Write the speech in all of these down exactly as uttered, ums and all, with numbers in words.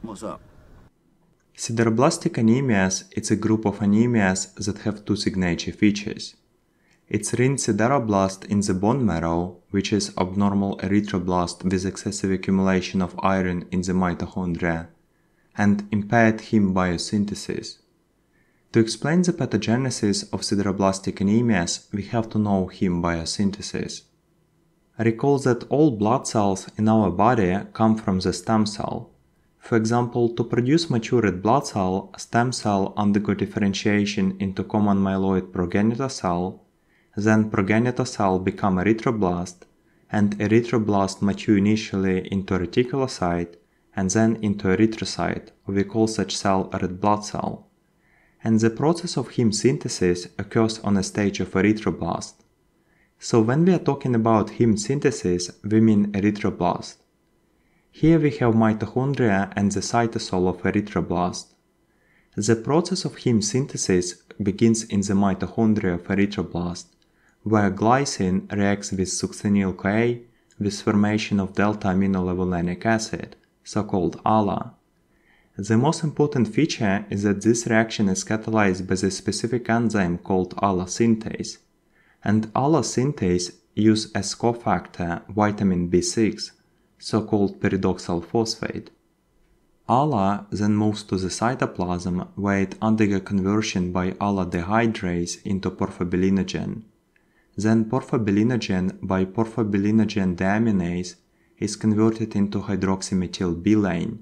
What's up? Sideroblastic anemias is a group of anemias that have two signature features. It's ring sideroblast in the bone marrow, which is abnormal erythroblast with excessive accumulation of iron in the mitochondria, and impaired heme biosynthesis. To explain the pathogenesis of sideroblastic anemias, we have to know heme biosynthesis. Recall that all blood cells in our body come from the stem cell. For example, to produce matured blood cell, stem cell undergo differentiation into common myeloid progenitor cell, then progenitor cell become erythroblast, and erythroblast mature initially into reticulocyte and then into erythrocyte, we call such cell a red blood cell. And the process of heme synthesis occurs on a stage of erythroblast. So when we are talking about heme synthesis, we mean erythroblast. Here we have mitochondria and the cytosol of erythroblast. The process of heme synthesis begins in the mitochondria of erythroblast, where glycine reacts with succinyl-CoA with formation of delta-aminolevulinic acid, so-called A L A. The most important feature is that this reaction is catalyzed by the specific enzyme called A L A synthase, and A L A synthase uses as cofactor vitamin B six, so-called pyridoxal phosphate. A L A then moves to the cytoplasm where it undergoes conversion by A L A dehydrase into porphobilinogen. Then porphobilinogen by porphobilinogen deaminase is converted into hydroxymethylbilane.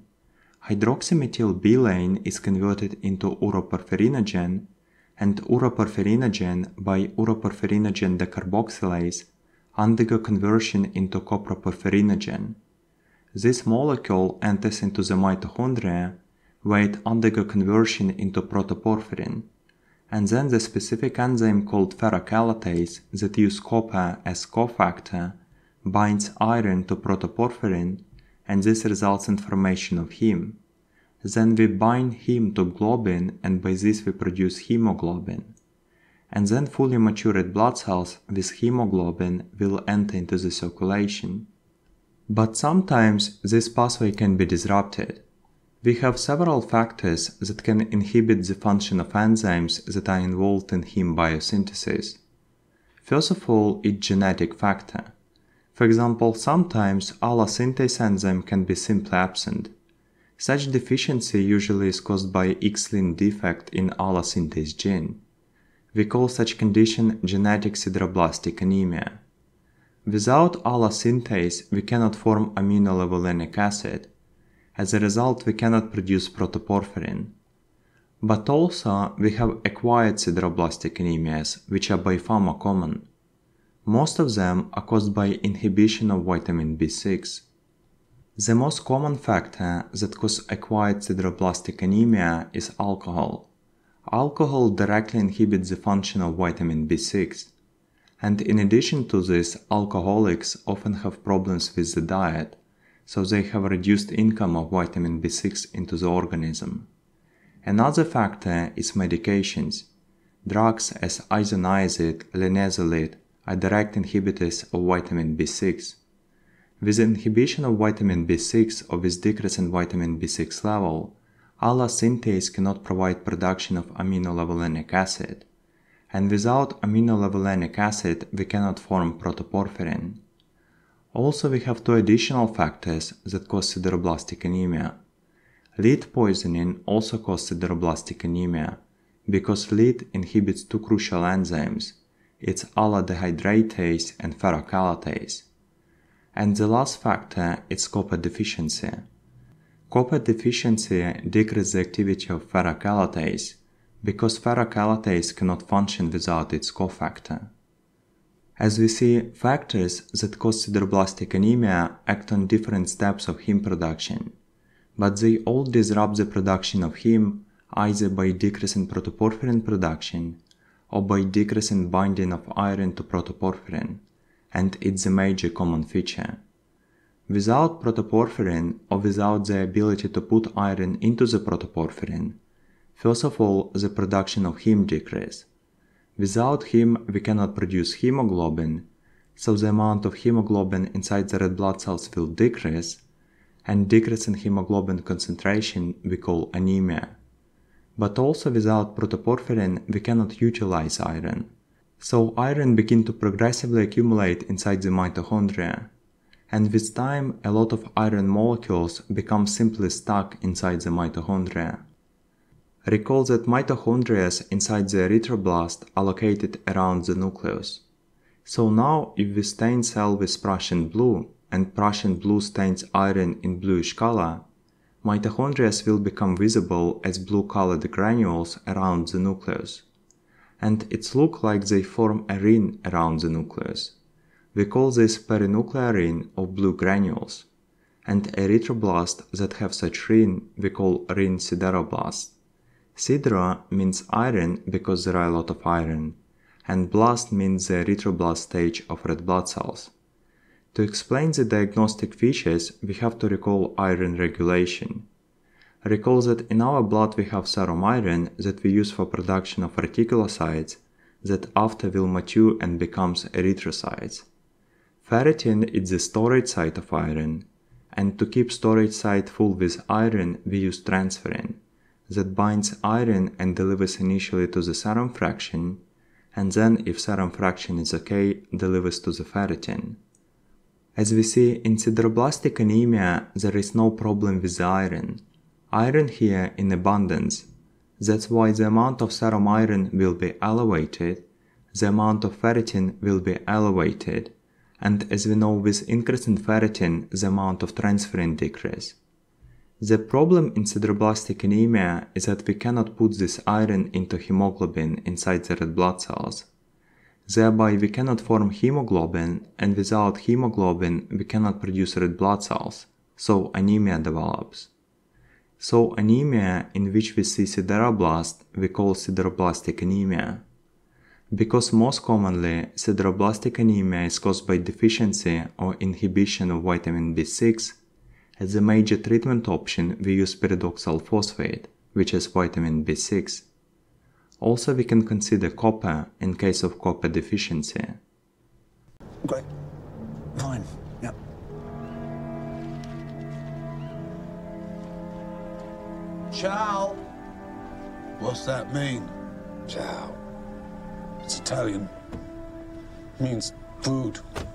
Hydroxymethylbilane is converted into uroporphyrogen, and uroporphyrogen by uroporphyrogen decarboxylase undergo conversion into coproporphyrogen. This molecule enters into the mitochondria, where it undergo conversion into protoporphyrin, and then the specific enzyme called ferrochelatase that uses copper as cofactor binds iron to protoporphyrin, and this results in formation of heme. Then we bind heme to globin, and by this we produce hemoglobin. And then fully matured blood cells with hemoglobin will enter into the circulation. But sometimes this pathway can be disrupted. We have several factors that can inhibit the function of enzymes that are involved in heme biosynthesis. First of all, it's genetic factor. For example, sometimes A L A synthase enzyme can be simply absent. Such deficiency usually is caused by X-linked defect in A L A synthase gene. We call such condition genetic sideroblastic anemia. Without A L A synthase, we cannot form aminolevulinic acid. As a result, we cannot produce protoporphyrin. But also, we have acquired sideroblastic anemias, which are by far more common. Most of them are caused by inhibition of vitamin B six. The most common factor that causes acquired sideroblastic anemia is alcohol. Alcohol directly inhibits the function of vitamin B six. And in addition to this, alcoholics often have problems with the diet, so they have reduced income of vitamin B six into the organism. Another factor is medications. Drugs as isoniazid, linezolid are direct inhibitors of vitamin B six. With inhibition of vitamin B six or with decrease in vitamin B six level, A L A synthase cannot provide production of aminolevulinic acid. And without aminolevulinic acid, we cannot form protoporphyrin. Also, we have two additional factors that cause sideroblastic anemia. Lead poisoning also causes sideroblastic anemia because lead inhibits two crucial enzymes. It's A L A dehydratase and ferrochelatase. And the last factor is copper deficiency. Copper deficiency decreases the activity of ferrochelatase because ferrochelatase cannot function without its cofactor. As we see, factors that cause sideroblastic anemia act on different steps of heme production, but they all disrupt the production of heme either by decreasing protoporphyrin production or by decreasing binding of iron to protoporphyrin, and it's a major common feature. Without protoporphyrin or without the ability to put iron into the protoporphyrin, first of all, the production of heme decreases. Without heme, we cannot produce hemoglobin, so the amount of hemoglobin inside the red blood cells will decrease, and decrease in hemoglobin concentration we call anemia. But also without protoporphyrin we cannot utilize iron. So iron begins to progressively accumulate inside the mitochondria, and with time a lot of iron molecules become simply stuck inside the mitochondria. Recall that mitochondria inside the erythroblast are located around the nucleus. So now if we stain cell with Prussian blue, and Prussian blue stains iron in bluish color, mitochondria will become visible as blue-colored granules around the nucleus. And it looks like they form a ring around the nucleus. We call this perinuclear ring of blue granules. And erythroblasts that have such ring we call ring sideroblasts. Sidero means iron because there are a lot of iron, and blast means the erythroblast stage of red blood cells. To explain the diagnostic features, we have to recall iron regulation. Recall that in our blood we have serum iron that we use for production of reticulocytes that after will mature and becomes erythrocytes. Ferritin is the storage site of iron, and to keep storage site full with iron we use transferrin that binds iron and delivers initially to the serum fraction, and then if serum fraction is okay, delivers to the ferritin. As we see in sideroblastic anemia, there is no problem with the iron. Iron here in abundance. That's why the amount of serum iron will be elevated, the amount of ferritin will be elevated, and as we know with increase in ferritin, the amount of transferrin decrease. The problem in sideroblastic anemia is that we cannot put this iron into hemoglobin inside the red blood cells. Thereby we cannot form hemoglobin, and without hemoglobin we cannot produce red blood cells, so anemia develops. So anemia in which we see sideroblast we call sideroblastic anemia. Because most commonly sideroblastic anemia is caused by deficiency or inhibition of vitamin B six, as a major treatment option we use pyridoxal phosphate, which is vitamin B six. Also we can consider copper in case of copper deficiency. Great. Fine. Yep. Ciao. What's that mean? Ciao. It's Italian. It means food.